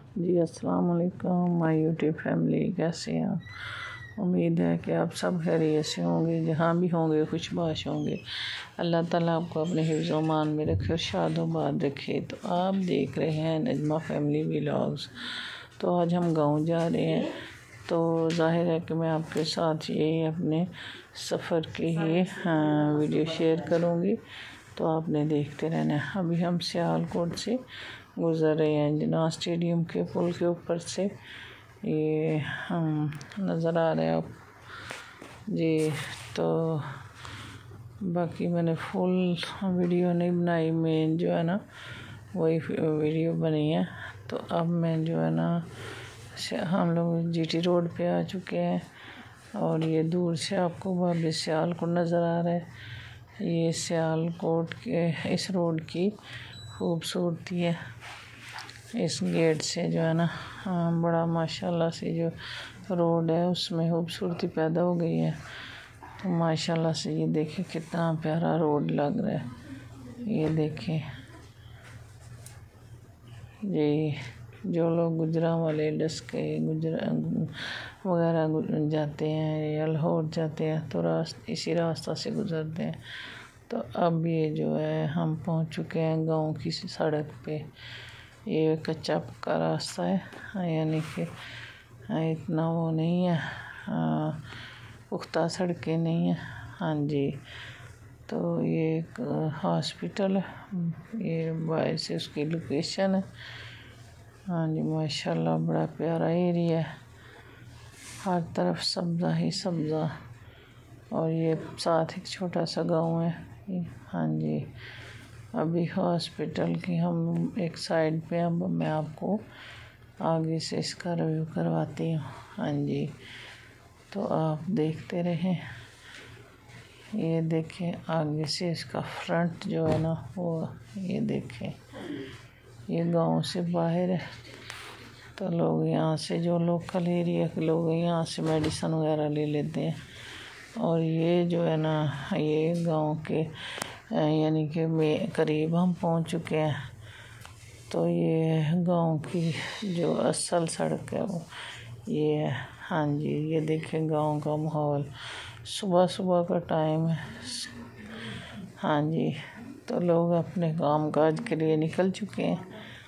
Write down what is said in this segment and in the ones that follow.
जी अस्सलाम वालेकुम my YouTube family, कैसे हैं आप? उम्मीद है कि आप सब खैरियत से होंगे, जहाँ भी होंगे खुशबाश होंगे। अल्लाह ताला आपको अपने हिफ्ज़ व मान में रखे और शादोबाद रखे। तो आप देख रहे हैं नजमा फैमिली व्लॉग्स। तो आज हम गांव जा रहे हैं, तो ज़ाहिर है कि मैं आपके साथ यही अपने सफ़र की ही वीडियो शेयर करूँगी, तो आपने देखते रहना है। अभी हम सियालकोट से गुज़र रहे हैं जिन्ना स्टेडियम के पुल के ऊपर से, ये हम नज़र आ रहे हैं आप जी। तो बाकी मैंने फुल वीडियो नहीं बनाई, मेन जो है ना वही वीडियो बनी है। तो अब मैं जो है ना हम लोग जीटी रोड पे आ चुके हैं, और ये दूर से आपको बाबे सियालकोट नज़र आ रहा है। ये सियालकोट के इस रोड की खूबसूरती है। इस गेट से जो है ना बड़ा माशाल्लाह से जो रोड है उसमें खूबसूरती पैदा हो गई है। तो माशाल्लाह से ये देखें कितना प्यारा रोड लग रहा है। ये देखें ये जो लोग गुजरांवाले डस्के गुजरा वगैरह जाते हैं या लाहौर जाते हैं तो इसी रास्ता से गुजरते हैं। तो अब ये जो है हम पहुंच चुके हैं गांव की सड़क पे। ये कच्चा पक्का रास्ता है, यानी कि इतना वो नहीं है, पुख्ता सड़कें नहीं है। हाँ जी। तो ये एक हॉस्पिटल है, ये बाहर से उसकी लोकेशन है। हाँ जी माशाल्लाह बड़ा प्यारा एरिया है, हर तरफ सब्ज़ा ही सब्ज़ा, और ये साथ एक छोटा सा गांव है। हाँ जी। अभी हॉस्पिटल की हम एक साइड पे, अब मैं आपको आगे से इसका रिव्यू करवाती हूँ। हाँ जी। तो आप देखते रहें। ये देखें आगे से इसका फ्रंट जो है ना वो, ये देखें ये गांव से बाहर है। तो लोग यहाँ से, जो लोकल एरिया के लोग यहाँ से मेडिसिन वगैरह ले लेते हैं। और ये जो है ना ये गांव के यानी कि करीब हम पहुंच चुके हैं। तो ये गांव की जो असल सड़क है वो ये है। हाँ जी। ये देखें गांव का माहौल, सुबह सुबह का टाइम है। हाँ जी। तो लोग अपने काम काज के लिए निकल चुके हैं।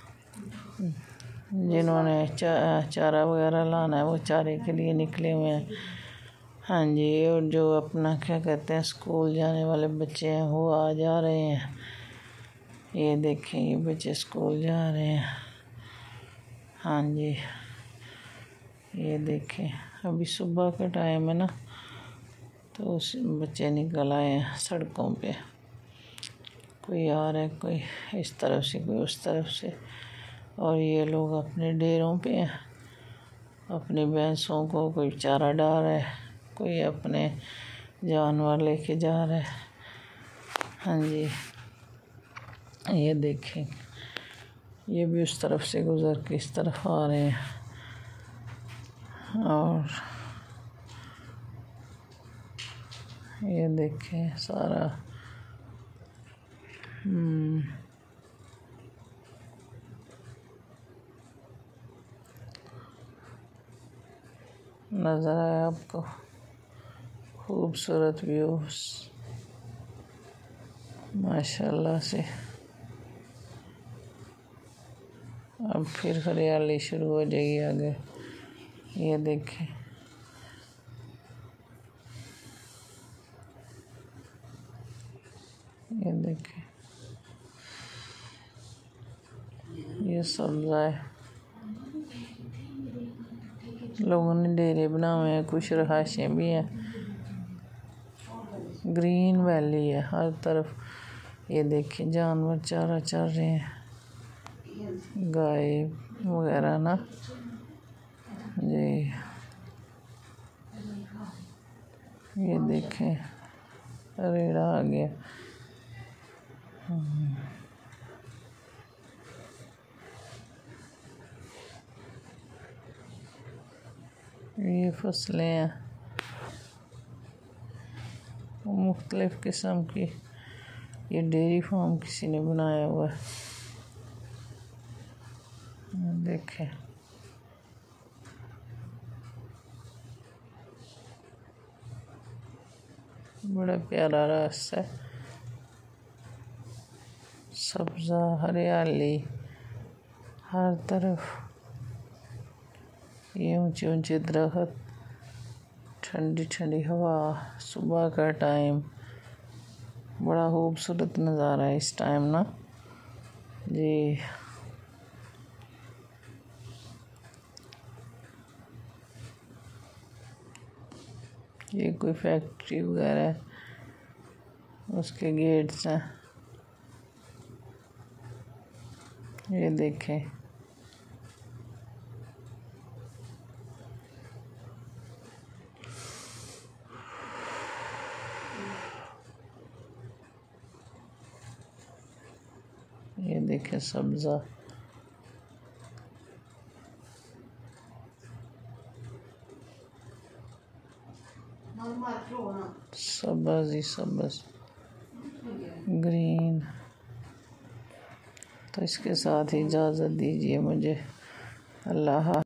जिन्होंने चारा वगैरह लाना है वो चारे के लिए निकले हुए हैं। हाँ जी। और जो अपना क्या कहते हैं स्कूल जाने वाले बच्चे हैं वो आ जा रहे हैं। ये देखें ये बच्चे स्कूल जा रहे हैं। हाँ जी। ये देखें अभी सुबह का टाइम है ना, तो उस बच्चे निकल आए हैं सड़कों पे। कोई आ रहा है, कोई इस तरफ से, कोई उस तरफ से। और ये लोग अपने डेरों पे हैं, अपनी भैंसों को कोई चारा डाल रहा है, कोई अपने जानवर लेके जा रहा है। हाँ जी। ये देखें ये भी उस तरफ से गुज़र के इस तरफ आ रहे हैं। और ये देखें सारा नज़र आया आपको खूबसूरत व्यूज माशाल्लाह से। अब फिर हरियाली शुरू हो जाएगी आगे। ये देखें ये देखें ये सब्ज़ा है। लोगों ने डेरे बनाए हुए हैं, कुछ रहायशें भी हैं। ग्रीन वैली है हर तरफ। ये देखें जानवर चारा चर रहे हैं, गाय वगैरह ना जी। ये देखें रेड़ा आ गया। ये फसलें हैं मुख्तलिफ किस्म की। ये डेयरी फार्म किसी ने बनाया हुआ है, देखें। बड़ा प्यारा रास्ता है, सब्जा हरियाली हर तरफ, ये ऊंचे ऊंचे दरख्त, ठंडी ठंडी हवा, सुबह का टाइम, बड़ा खूबसूरत नज़ारा है इस टाइम ना जी। ये कोई फैक्ट्री वगैरह है, उसके गेट्स हैं, ये देखें। ये देखें सब्जा, सब्ज ही सब्ज ग्रीन। तो इसके साथ ही इजाज़त दीजिए मुझे। अल्लाह।